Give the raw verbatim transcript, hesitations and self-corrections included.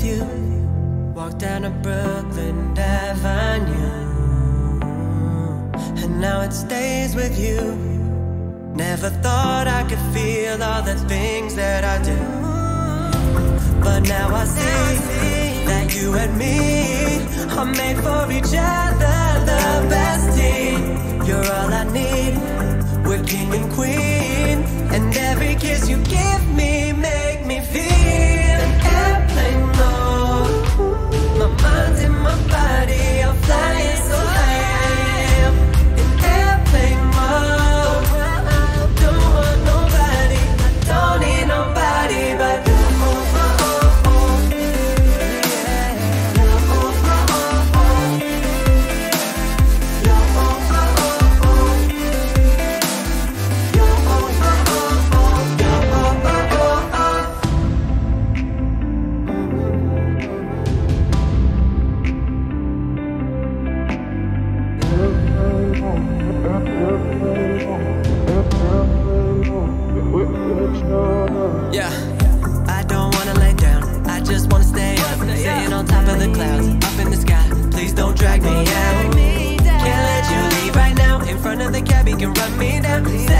you. Walked down to Brooklyn Avenue, and now it stays with you. Never thought I could feel all the things that I do, but now I see that you and me are made for each other, the best team. You're all I need, we're king and queen, and every kiss you give me make me feel an airplane mode. My mind's in my body, I'm flying so high. In airplane mode, don't want nobody, I don't need nobody but you. Yeah, I don't wanna lay down, I just wanna stay up, sitting on top of the clouds, up in the sky. Please don't drag me out. Can't let you leave right now. In front of the cab, you can run me down.